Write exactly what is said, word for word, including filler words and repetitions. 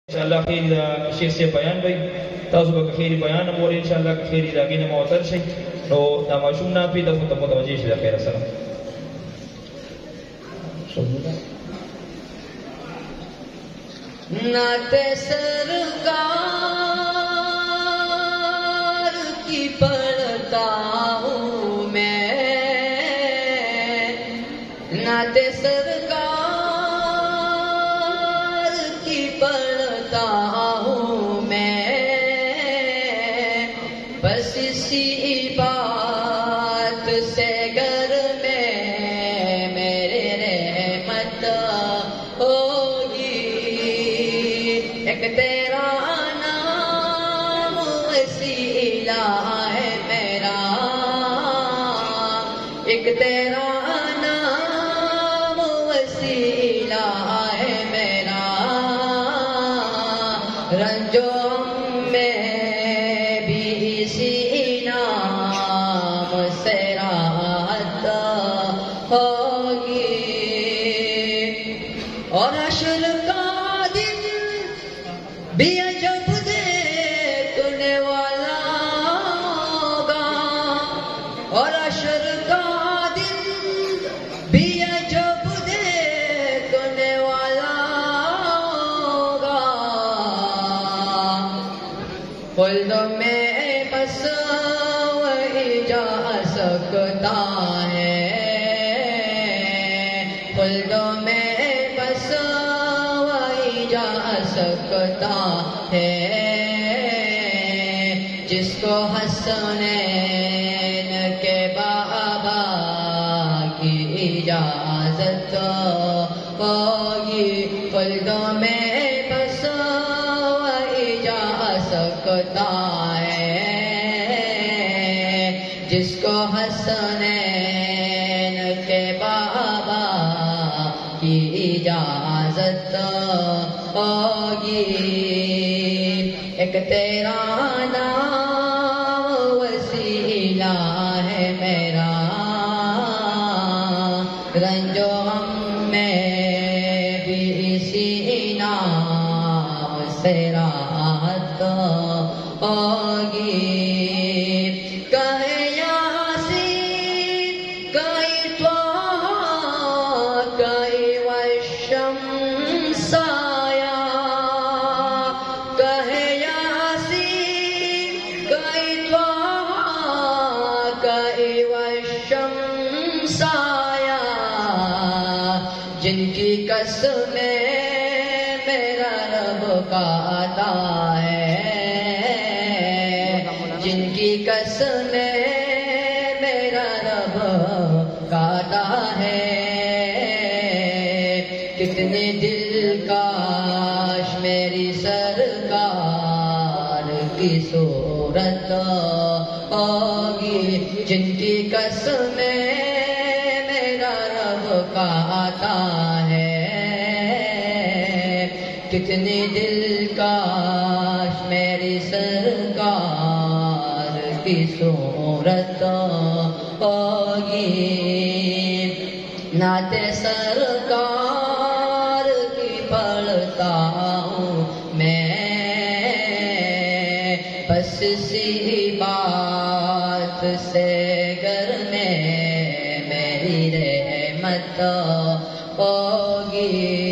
انشاءاللہ خیری دا شیخ سے بیان بھئی تاسو با خیری بیان مولی انشاءاللہ خیری دا گین معتر شئی نو دا معشوم نا پی دا خود متوجہ شئی دا خیر السلام نعت سرکار کی پڑھتا ہوں میں، نعت سرکار کی پڑھتا ہوں میں، بس اسی بات سے گھر میں میرے رحمت ہوگی، ایک تیرا نام وسیلہ ہے میرا، ایک تیرا نام وسیلہ ہے میرا، رنجوں میں بھی اسی نام سے راحت ہوگی، اور حشر کا دن بھی عجب دیکھنے والا ہوگا، اور حشر کا دن بھی عجب دیکھنے والا ہوگا، خلد میں بس وہی جا سکتا ہے، خلد میں بس وہی جا سکتا ہے، جس کو حسنین کے بابا کی اجازت ہوگی، خلد میں بس وہی جا سکتا ہے، جس کو حسنین کے بابا کی اجازت ہوگی، ایک تیرا نام وسیلہ ہے میرا، رنجو غم میں بھی اسی نام سے راحت ہوگی، کہے یاسین کہیں طٰہٰ کہیں والشمس آیا، کہے یاسین کہیں طٰہٰ کہیں والشمس آیا، جن کی قسمیں میرا رب کا عطا ہے، جن کی قسمیں میرا رب کا عطا ہے، کتنے دل کاش میری سرکار کی صورت ہوگی، جن کی قسمیں میرا رب کا عطا ہے، کتنے دل کاش میری سرکار کی صورت ہوگی، نعت سرکار کی پڑھتا ہوں میں، بس اسی بات سے گھر میں میری رحمت ہوگی۔